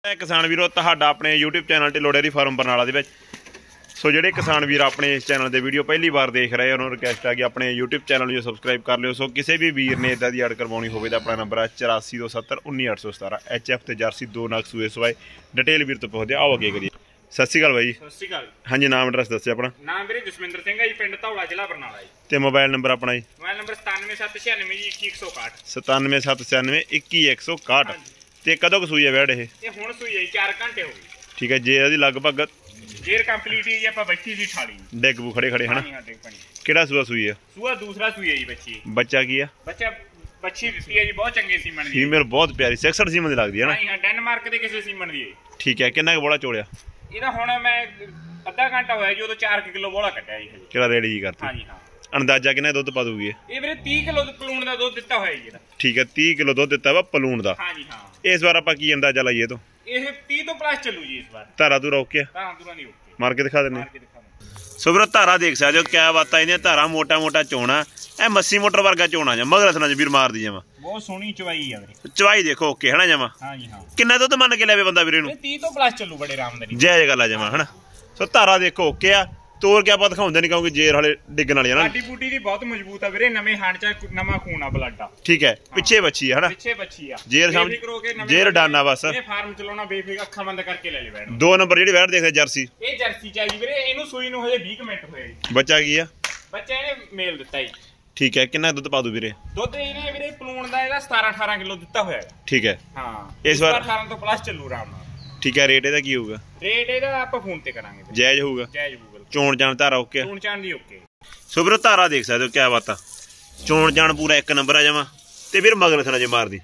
किसान वीरो तुहाडा अपने YouTube channel Dhillon dairy farm Barnala दे विच। सो जिहड़े किसान वीर अपने इस चैनल दे वीडियो पहली बार देख रहे हैं उन्होंने रिक्वेस्ट है कि अपने यूट्यूब चैनल जो सबसक्राइब कर लियो। सो किसी भी वीर ने इदा की ऐड करवानी हो तो अपना नंबर है 842719 HF ते जर्सी 2 नग सूए सवाए। डिटेल वीर तो पहुँचते आओ अगे करिए। सत श्री अकाल भाई। सत श्री अकाल। हाँ जी, नाम एड्रैस दस्सिओ अपना। नाम मेरे जसमिंदर सिंह है जी, पिंड धौला जिला बरनाला जी। ते मोबाइल नंबर अपना जी। Mobile number 9776912161 9776912161। ते कदों क सूई है वैड़ ये? हुण सूई है 4 घंटे हो गए। ठीक है, जेर दी लगभग जेर कंप्लीट ही ਆਪਾਂ ਬੱਚੀ ਦੀ ਠਾਲੀ ਡਿੱਗ ਬੂ ਖੜੇ ਖੜੇ ਹਨਾ। ਹਾਂ ਡਿੱਗ ਪਣੀ। ਕਿਹੜਾ ਸੂਆ ਸੂਈ ਹੈ? ਸੂਆ ਦੂਸਰਾ ਸੂਈ ਹੈ ਜੀ ਬੱਚੀ। ਬੱਚਾ ਕੀ ਆ? ਬੱਚਾ ਬੱਚੀ ਦਿੱਤੀ ਹੈ ਜੀ, ਬਹੁਤ ਚੰਗੇ ਸੀਮਨ ਦੀ। ਫੀਮੇਲ ਬਹੁਤ ਪਿਆਰੀ 66 ਸੀਮਨ ਦੀ ਲੱਗਦੀ ਹੈ ਨਾ। ਹਾਂ ਡੈਨਮਾਰਕ ਦੇ ਕਿਸੇ ਸੀਮਨ ਦੀ ਹੈ। ਠੀਕ ਹੈ, ਕਿੰਨਾ ਕੁ ਬੋਲਾ ਚੋਲਿਆ? ਇਹਦਾ ਹੁਣ ਮੈਂ ਅੱਧਾ ਘੰਟਾ ਹੋਇਆ ਜੀ, ਉਦੋਂ 4 ਕਿਲੋ ਬੋਲਾ ਕੱਢਿਆ ਜੀ। ਕਿਹੜਾ ਰੇਡੀ ਜੀ ਕਰਤੀ? ਹਾਂ ਜੀ ਹਾਂ। ਅੰਦਾਜ਼ਾ ਕਿੰਨਾ ਦੁੱਧ ਪਾ ਦੂਗੀ ਇਹ ਵੀਰੇ 30 ਕਿਲੋ ਪਲੂਣ ਦਾ ਦੁੱਧ ਦਿੱਤਾ ਹੋਇਆ ਜੀ ਇਹਦਾ। ਠੀਕ ਹੈ, 30 ਕਿਲੋ ਦੁੱਧ ਦਿੱਤਾ ਵਾ ਪਲੂਣ ਦਾ। ਹਾਂ ਜੀ ਹਾਂ। ਇਸ ਵਾਰ ਆਪਾਂ ਕੀ ਅੰਦਾਜ਼ਾ ਲਾਈਏ ਤੋਂ? ਇਹ 30 ਤੋਂ ਪਲੱਸ ਚੱਲੂ ਜੀ ਇਸ ਵਾਰ। ਧਾਰਾ ਤੂੰ ਰੋਕ ਕੇ ਧਾਰਾਂ ਦੂਰਾਂ ਦੀ ਓਕੇ ਮਾਰ ਕੇ ਦਿਖਾ ਦਿੰਦੇ। ਮਾਰ ਕੇ ਦਿਖਾ ਦਿੰਦੇ। ਸੋ ਵੀਰੋ ਧਾਰਾ ਦੇਖ ਸਕਦੇ ਹੋ ਕਿਆ ਬਾਤਾਂ ਇਹਦੀਆਂ। ਧਾਰਾ ਮੋਟਾ ਮੋਟਾ ਚੋਣਾ ਇਹ ਮੱਸੀ ਮੋਟਰ ਵਰਗਾ ਚੋਣਾ ਜਾਂ ਮਗਰ ਥਣਾ ਵੀਰ ਮਾਰਦੀ ਜਾਵਾਂ। ਬਹੁਤ ਸੋਹਣੀ ਚਵਾਈ ਆ ਵੀਰੇ। ਚਵਾਈ ਦੇਖੋ ਓਕੇ ਹਨਾ ਜਾਵਾਂ। ਹਾਂ ਜੀ ਹਾਂ। ਕਿੰਨਾ ਦੁੱਧ ਮੰਨ ਕੇ ਲੈਵੇ ਬੰਦਾ ਵੀਰੇ ਨੂੰ? 30 ਤੋਂ ਪਲੱਸ ਚੱਲੂ ਬੜੇ ਆਰਾਮ ਨਾਲ। ਜੈ ਗੱਲ ਆ ਜਾਵਾਂ ਹਨਾ। ਸੋ ਧਾਰਾ ਦੇਖੋ ਓਕੇ ਆ। ਤੋਰ ਕੇ ਆਪਾਂ ਦਿਖਾਉਂਦੇ ਨਹੀਂ ਕਿਉਂਕਿ ਜੇਰ ਵਾਲੇ ਡਿੱਗਣ ਵਾਲੀ ਹੈ ਨਾ। ਸਾਡੀ ਬੂਟੀ ਦੀ ਬਹੁਤ ਮਜ਼ਬੂਤ ਆ ਵੀਰੇ। ਨਵੇਂ ਹਣ ਚ ਨਵਾਂ ਖੂਨ ਆ ਬਲੱਡ ਆ। ਠੀਕ ਹੈ, ਪਿੱਛੇ ਬੱਚੀ ਹੈ ਹਨਾ। ਪਿੱਛੇ ਬੱਚੀ ਆ। ਜੇਰ ਸਮਝ ਜੇਰ ਡਾਨਾ ਬਸ। ਇਹ ਫਾਰਮ ਚਲਾਉਣਾ ਬੇਫਿਕਰ ਅੱਖਾਂ ਬੰਦ ਕਰਕੇ ਲੈ ਲੈ ਬੈਠ। 2 ਨੰਬਰ ਜਿਹੜੀ ਵੈੜ ਦੇਖਦੇ ਜਰਸੀ। ਇਹ ਜਰਸੀ ਚ ਆ ਜੀ ਵੀਰੇ। ਇਹਨੂੰ ਸੂਈ ਨੂੰ ਹਜੇ 20 ਮਿੰਟ ਹੋਏ ਜੀ। ਬੱਚਾ ਕੀ ਆ? ਬੱਚਾ ਇਹਨੇ ਮੇਲ ਦਿੱਤਾ ਜੀ। ਠੀਕ ਹੈ, ਕਿੰਨਾ ਦੁੱਧ ਪਾ ਦੂ ਵੀਰੇ? ਦੁੱਧ ਇਹਨੇ ਵੀਰੇ ਪਲੂਣ ਦਾ ਇਹਦਾ 17-18 ਕਿਲੋ ਦਿੱਤਾ ਹੋਇਆ ਹੈ। ਠੀਕ ਹੈ ਹਾਂ, ਇਸ ਵਾਰ 18 ਤੋਂ ਪਲੱਸ ਚੱਲੂ ਆਰਾਮ ਨਾਲ। ਠੀਕ ਹੈ, ਰੇਟ ਇਹਦਾ ਕੀ ਹੋਊਗਾ? ਰੇਟ ਇਹਦਾ ਆਪਾਂ ਫੋਨ ਤੇ ਕਰਾਂਗੇ। ਜਾਇਜ਼ ਹੋਊਗਾ? ਜਾਇਜ਼ ਹੋਊਗਾ। ਚੋਣ ਜਾਣ ਧਾਰਾ ਓਕੇ? ਚੋਣ ਚਾਣ ਦੀ ਓਕੇ। ਸੋ ਵੀਰੋ ਧਾਰਾ ਦੇਖ ਸਕਦੇ ਹੋ ਕਿਆ ਬਾਤ ਆ। ਚੋਣ ਜਾਣ ਪੂਰਾ 1 ਨੰਬਰ ਆ ਜਾਵਾਂ। ਤੇ ਵੀਰ ਮਗਰ ਥਣਾ ਜੇ ਮਾਰਦੀ।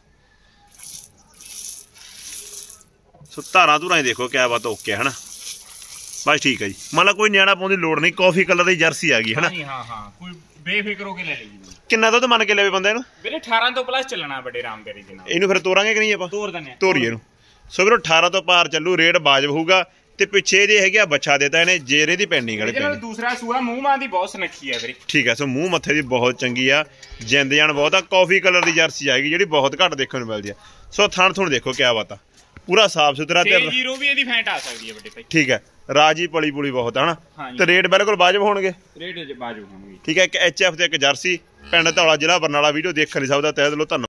ਸੋ ਧਾਰਾ ਧੂਰਾ ਹੀ ਦੇਖੋ ਕਿਆ ਬਾਤ ਓਕੇ ਹਨਾ। ਬਸ ਠੀਕ ਹੈ ਜੀ। ਮੰਨ ਲਾ ਕੋਈ ਨਿਆਣਾ ਪਾਉਣ ਦੀ ਲੋੜ ਨਹੀਂ। ਕਾਫੀ ਕਲਰ ਦੀ ਜਰਸੀ ਆ ਗਈ ਹਨਾ। ਹਾਂ ਹਾਂ, ਕੋਈ ਬੇਫਿਕਰ ਹੋ ਕੇ ਲੈ ਲਈ ਜੀ। ਕਿੰਨਾ ਦੁੱਧ ਮੰਨ ਕੇ ਲੈਵੇ ਬੰਦੇ ਨੂੰ? ਵੀਰੇ 18 ਤੋਂ ਪਲੱਸ ਚੱਲਣਾ ਬੜੇ ਆਰਾਮ ਕਰੀ ਜੀ ਨਾਲ। ਇਹਨੂੰ ਫਿਰ ਤੋਰਾਂਗੇ ਕਿ ਨਹੀਂ ਆਪਾਂ? ਤੋਰ ਦਿੰਨੇ ਤੋਰੀਏ ਨੂੰ। ਸੋ ਵੀਰੋ 18 ਤੋਂ ਪਾਰ ਚੱਲੂ। ਰੇਟ ਵਾਜਬ ਹੋਊਗਾ। ਤੇ ਪਿੱਛੇ ਇਹਦੇ ਹੈਗੇ ਆ ਬੱਚਾ ਦੇਤਾ ਇਹਨੇ ਜੇਰੇ ਦੀ ਪੈਂਡਿੰਗ ਵਾਲੇ ਪੈਂਡਿੰਗ। ਦੂਸਰਾ ਸੂਆ ਮੂੰਹ ਮਾਂ ਦੀ ਬਹੁਤ ਸੁਨੱਖੀ ਆ ਵੀਰੇ। ਠੀਕ ਹੈ, ਸੋ ਮੂੰਹ ਮੱਥੇ ਦੀ ਬਹੁਤ ਚੰਗੀ ਆ। ਜਿੰਦ ਜਾਨ ਬਹੁਤ ਆ। ਕਾਫੀ ਕਲਰ ਦੀ ਜਰਸੀ ਆਏਗੀ ਜਿਹੜੀ ਬਹੁਤ ਘੱਟ ਦੇਖਣ ਨੂੰ ਮਿਲਦੀ ਆ। ਸੋ ਥਣ ਥੁਣ ਦੇਖੋ ਕਿਆ ਬਾਤ ਆ। ਪੂਰਾ ਸਾਫ ਸੁਥਰਾ ਤੇ 0 ਵੀ ਇਹਦੀ ਫੈਂਟ ਆ ਸਕਦੀ ਹੈ ਵੱਡੇ ਭਾਈ। ਠੀਕ ਹੈ, ਰਾਜੀ ਪਲੀ ਪੁਲੀ ਬਹੁਤ ਹਨਾ। ਹਾਂਜੀ। ਤੇ ਰੇਟ ਬਿਲਕੁਲ ਵਾਜਬ ਹੋਣਗੇ। ਰੇਟ ਬਾਜੂ ਹੋਣਗੇ। ਠੀਕ ਹੈ, ਇੱਕ HF ਤੇ ਇੱਕ ਜਰਸੀ। ਪਿੰਡ ਧੌਲਾ ਜ਼ਿਲ੍ਹਾ ਬਰਨਾਲਾ। ਵੀਡੀਓ ਦੇਖਣ ਲਈ ਸਭ ਦਾ ਤਹਿ ਦਿਲੋਂ ਧੰਨਵਾਦ।